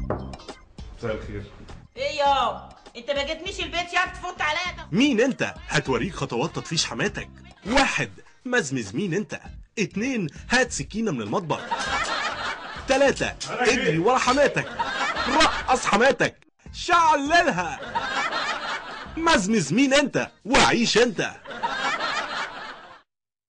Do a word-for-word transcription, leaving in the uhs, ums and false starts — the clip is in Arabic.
مساء الخير. ايه يا انت ما جيتنيش البيت يا تفوت عليا ده؟ مين انت؟ هتوريك خطوات تطفيش حماتك. واحد، مزمز مين انت. اتنين، هات سكينة من المطبخ. تلاتة، اجري ورا حماتك، رقص حماتك، شعللها. مزمز مين انت وعيش انت.